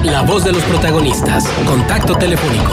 La voz de los protagonistas. Contacto telefónico.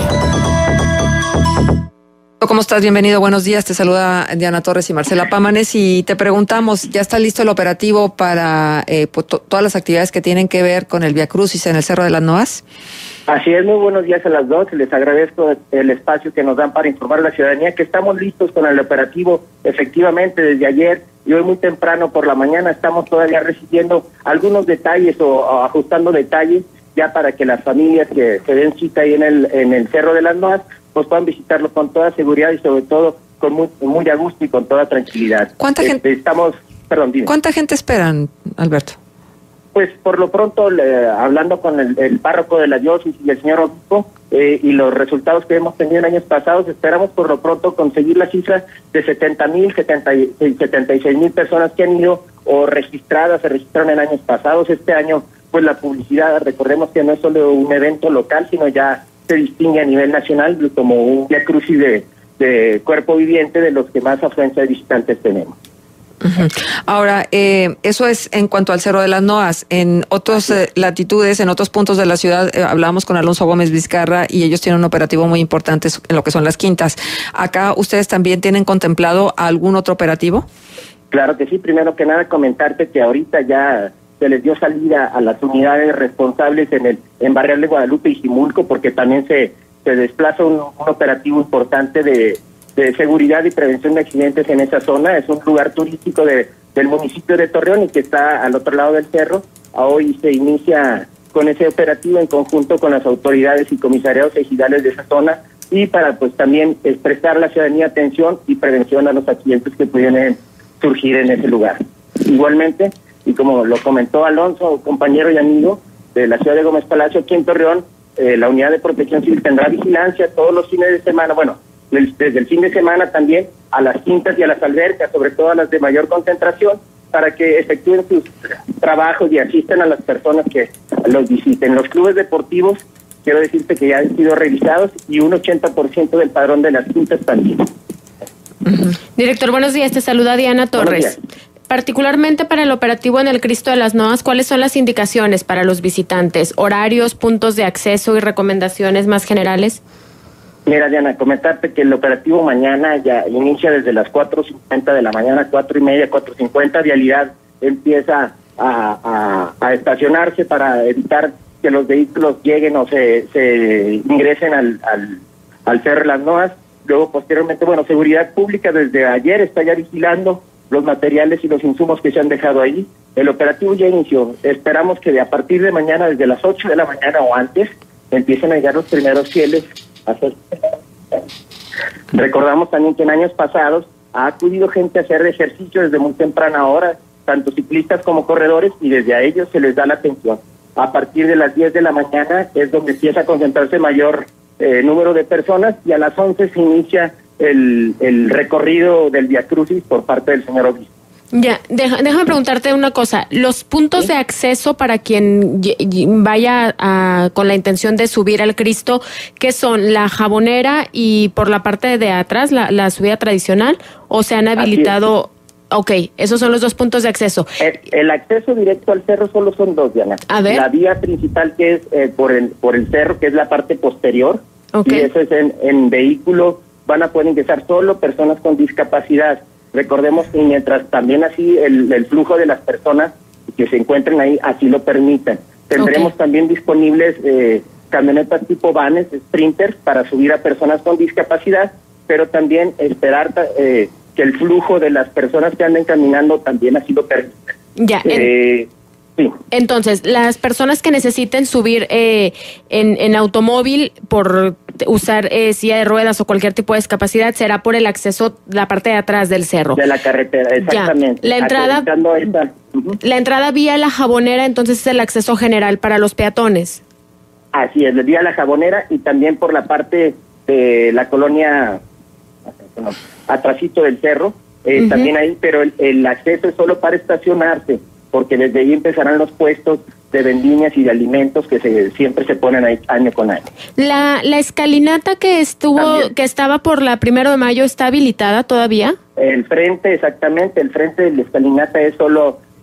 ¿Cómo estás? Bienvenido, buenos días. Te saluda Diana Torres y Marcela Pámanes y te preguntamos, ¿ya está listo el operativo para todas las actividades que tienen que ver con el Vía Crucis en el Cerro de las Noas? Así es, muy buenos días a las dos. Les agradezco el espacio que nos dan para informar a la ciudadanía que estamos listos con el operativo. Efectivamente, desde ayer y hoy muy temprano por la mañana estamos todavía recibiendo algunos detalles o ajustando detalles ya para que las familias que se den cita ahí en el Cerro de las Noas pues puedan visitarlo con toda seguridad y sobre todo con muy a gusto y con toda tranquilidad. ¿Cuánta gente? Dime. ¿Cuánta gente esperan, Alberto? Pues por lo pronto, hablando con el párroco de la diócesis y el señor obispo, y los resultados que hemos tenido en años pasados, esperamos por lo pronto conseguir la cifra de 76,000 personas que han ido o se registraron en años pasados. Este año, pues la publicidad, recordemos que no es solo un evento local, sino ya se distingue a nivel nacional como un Vía Crucis de cuerpo viviente de los que más afluencia de visitantes tenemos. Uh-huh. Ahora, eso es en cuanto al Cerro de las Noas. En otras latitudes, en otros puntos de la ciudad, hablábamos con Alonso Gómez Vizcarra y ellos tienen un operativo muy importante en lo que son las quintas. ¿Acá ustedes también tienen contemplado algún otro operativo? Claro que sí. Primero que nada, comentarte que ahorita ya se les dio salida a las unidades responsables en Barrial de Guadalupe y Jimulco, porque también se desplaza un operativo importante de seguridad y prevención de accidentes en esa zona. Es un lugar turístico del municipio de Torreón y que está al otro lado del cerro. Hoy se inicia con ese operativo en conjunto con las autoridades y comisariados ejidales de esa zona y para pues también prestar a la ciudadanía atención y prevención a los accidentes que pudieran surgir en ese lugar. Igualmente, y como lo comentó Alonso, compañero y amigo de la ciudad de Gómez Palacio, aquí en Torreón, la unidad de protección civil tendrá vigilancia todos los fines de semana, desde el fin de semana también a las quintas y a las albercas, sobre todo a las de mayor concentración, para que efectúen sus trabajos y asistan a las personas que los visiten. Los clubes deportivos, quiero decirte que ya han sido revisados y un 80% del padrón de las quintas también. Uh-huh. Director, buenos días, te saluda Diana Torres. Particularmente para el operativo en el Cristo de las Noas, ¿cuáles son las indicaciones para los visitantes? ¿Horarios, puntos de acceso y recomendaciones más generales? Mira, Diana, comentarte que el operativo mañana ya inicia desde las 4:50 de la mañana, 4:30, 4:50. Vialidad empieza a estacionarse para evitar que los vehículos lleguen o se ingresen al Cerro de las Noas. Luego, posteriormente, seguridad pública desde ayer está ya vigilando los materiales y los insumos que se han dejado ahí. El operativo ya inició. Esperamos que a partir de mañana, desde las 8 de la mañana o antes, empiecen a llegar los primeros fieles. Recordamos también que en años pasados ha acudido gente a hacer ejercicio desde muy temprana hora, tanto ciclistas como corredores, y desde a ellos se les da la atención. A partir de las 10 de la mañana es donde empieza a concentrarse mayor número de personas y a las 11 se inicia el recorrido del Vía Crucis por parte del señor obispo. Ya, déjame preguntarte una cosa. Los puntos de acceso para quien vaya con la intención de subir al Cristo, ¿qué son? ¿La Jabonera y por la parte de atrás, la subida tradicional? ¿O se han habilitado? Ok, esos son los dos puntos de acceso. El acceso directo al cerro solo son dos, Diana. A ver. La vía principal que es por el cerro, que es la parte posterior, okay. Y eso es en vehículo, van a poder ingresar solo personas con discapacidad. Recordemos que mientras también así el flujo de las personas que se encuentren ahí así lo permitan. Tendremos también disponibles camionetas tipo vanes, sprinters, para subir a personas con discapacidad, pero también esperar que el flujo de las personas que anden caminando también así lo permita. Ya, sí. Entonces, las personas que necesiten subir en automóvil por usar silla de ruedas o cualquier tipo de discapacidad, será por el acceso, la parte de atrás del cerro. De la carretera, exactamente. Ya. La entrada vía la Jabonera, entonces es el acceso general para los peatones. Así es, vía la Jabonera y también por la parte de la colonia atrasito del cerro, también ahí, pero el acceso es solo para estacionarse, porque desde ahí empezarán los puestos de vendimias y de alimentos que siempre se ponen ahí año con año. La escalinata que estaba por la 1 de mayo, ¿está habilitada todavía? El frente, exactamente, el frente de la escalinata es solo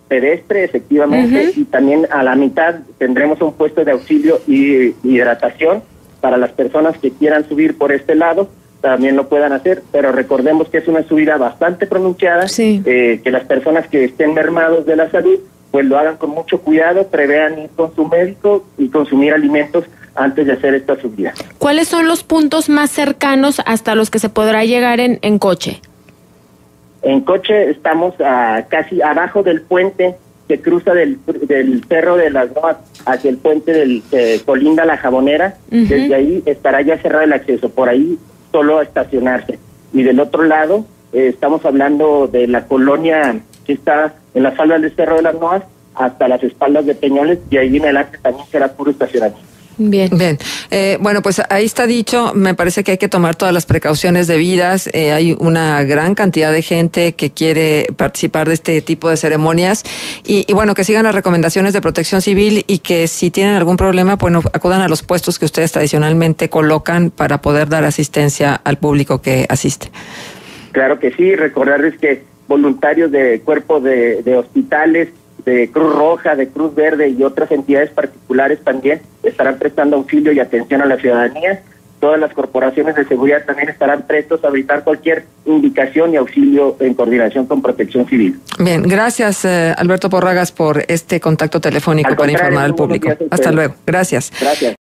pedestre, efectivamente, y también a la mitad tendremos un puesto de auxilio y hidratación para las personas que quieran subir por este lado, también lo puedan hacer, pero recordemos que es una subida bastante pronunciada, que las personas que estén mermados de la salud, pues lo hagan con mucho cuidado, prevean ir con su médico y consumir alimentos antes de hacer esta subida. ¿Cuáles son los puntos más cercanos hasta los que se podrá llegar en coche? En coche estamos casi abajo del puente que cruza del Cerro de las Noas hacia el puente del colinda La Jabonera. Desde ahí estará ya cerrado el acceso, por ahí solo a estacionarse. Y del otro lado estamos hablando de la colonia que está en las faldas del Cerro de las Noas hasta las espaldas de Peñoles, y ahí en adelante también será puro estacionamiento. Bien. Bueno, pues ahí está dicho. Me parece que hay que tomar todas las precauciones debidas. Hay una gran cantidad de gente que quiere participar de este tipo de ceremonias y bueno, que sigan las recomendaciones de Protección Civil y que si tienen algún problema, bueno, acudan a los puestos que ustedes tradicionalmente colocan para poder dar asistencia al público que asiste. Claro que sí, recordarles que voluntarios de cuerpos de hospitales, de Cruz Roja, de Cruz Verde y otras entidades particulares también estarán prestando auxilio y atención a la ciudadanía. Todas las corporaciones de seguridad también estarán prestos a brindar cualquier indicación y auxilio en coordinación con Protección Civil. Bien, gracias Alberto Porragas por este contacto telefónico para informar al público. Hasta luego. Gracias. Gracias.